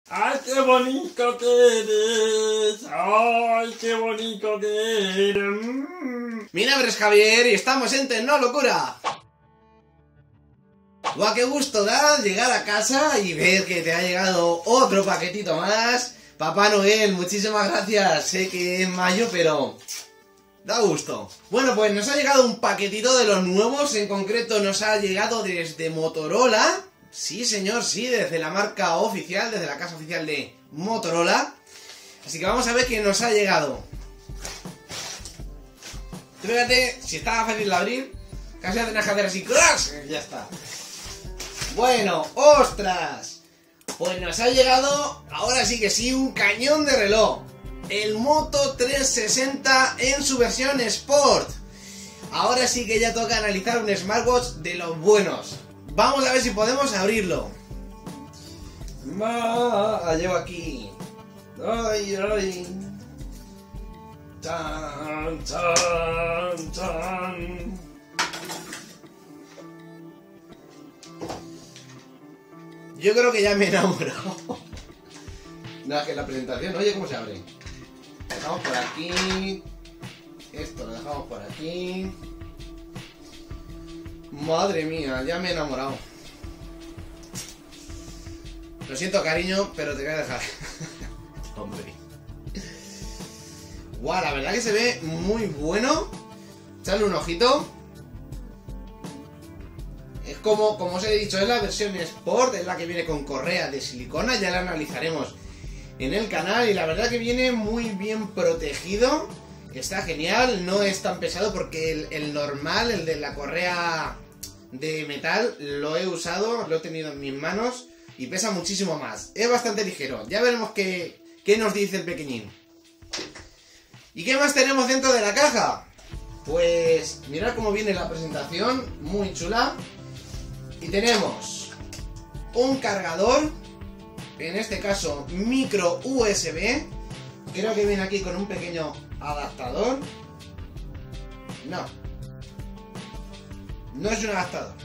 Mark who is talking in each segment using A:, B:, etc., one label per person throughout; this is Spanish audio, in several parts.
A: ¡Ay, qué bonito que eres! ¡Ay, qué bonito que eres!
B: Mi nombre es Javier y estamos en Tecnolocura. ¡Guau, qué gusto da llegar a casa y ver que te ha llegado otro paquetito más! Papá Noel, muchísimas gracias. Sé que es mayo, pero da gusto. Bueno, pues nos ha llegado un paquetito de los nuevos. En concreto nos ha llegado desde Motorola. Sí, señor, sí, desde la marca oficial, desde la casa oficial de Motorola. Así que vamos a ver qué nos ha llegado. Fíjate, si estaba fácil de abrir, casi la tenés que hacer así, ¡crash! Ya está. Bueno, ¡ostras! Pues nos ha llegado, ahora sí que sí, un cañón de reloj. El Moto 360 en su versión Sport. Ahora sí que ya toca analizar un smartwatch de los buenos. Vamos a ver si podemos abrirlo. La llevo aquí. Ay, ay. Chan, chan, chan. Yo creo que ya me he enamorado. No, es que la presentación, oye, ¿cómo se abre? Lo dejamos por aquí. Esto lo dejamos por aquí. Madre mía, ya me he enamorado. Lo siento, cariño, pero te voy a dejar. Hombre. Guau, la verdad que se ve muy bueno. Echadle un ojito. Es como os he dicho, es la versión Sport, es la que viene con correa de silicona. Ya la analizaremos en el canal. Y la verdad que viene muy bien protegido. Está genial, no es tan pesado porque el normal, el de la correa de metal, lo he usado, lo he tenido en mis manos y pesa muchísimo más. Es bastante ligero. Ya veremos qué nos dice el pequeñín. ¿Y qué más tenemos dentro de la caja? Pues mirad cómo viene la presentación, muy chula. Y tenemos un cargador, en este caso micro USB. Creo que viene aquí con un pequeño adaptador. No es un adaptador.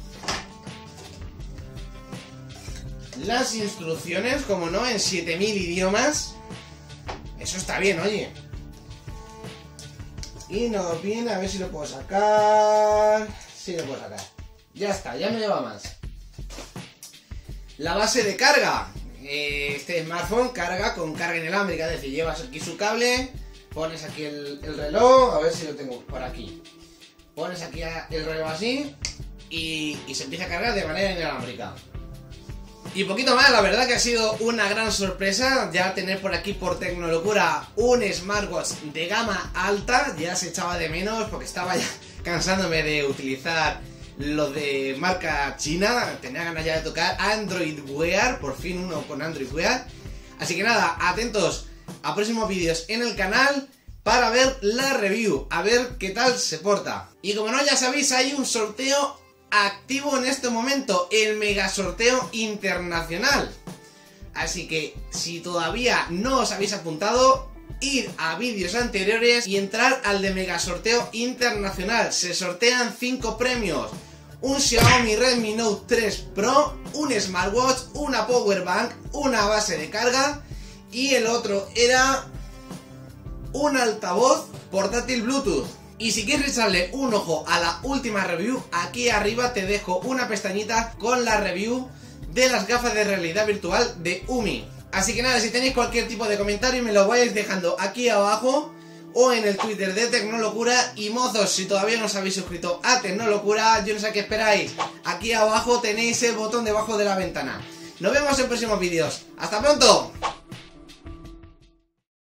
B: Las instrucciones, como no, en 7000 idiomas. Eso está bien, oye. Y nos viene, a ver si lo puedo sacar. Sí, lo puedo sacar. Ya está, ya no lleva más. La base de carga. Este smartphone carga con carga inalámbrica, es decir, llevas aquí su cable, pones aquí el reloj, a ver si lo tengo por aquí. Pones aquí el reloj así y se empieza a cargar de manera inalámbrica. Y poquito más, la verdad que ha sido una gran sorpresa ya tener por aquí por Tecnolocura un smartwatch de gama alta. Ya se echaba de menos porque estaba ya cansándome de utilizar los de marca china. Tenía ganas ya de tocar Android Wear, por fin uno con Android Wear. Así que nada, atentos a próximos vídeos en el canal para ver la review, a ver qué tal se porta. Y como no, ya sabéis, hay un sorteo activo en este momento, el mega sorteo internacional. Así que si todavía no os habéis apuntado, ir a vídeos anteriores y entrar al de mega sorteo internacional. Se sortean 5 premios: un Xiaomi Redmi Note 3 Pro, un smartwatch, una power bank, una base de carga y el otro era un altavoz portátil Bluetooth. Y si quieres echarle un ojo a la última review, aquí arriba te dejo una pestañita con la review de las gafas de realidad virtual de Umi. Así que nada, si tenéis cualquier tipo de comentario me lo vais dejando aquí abajo o en el Twitter de Tecnolocura. Y mozos, si todavía no os habéis suscrito a Tecnolocura, yo no sé qué esperáis. Aquí abajo tenéis el botón debajo de la ventana. Nos vemos en próximos vídeos. ¡Hasta pronto!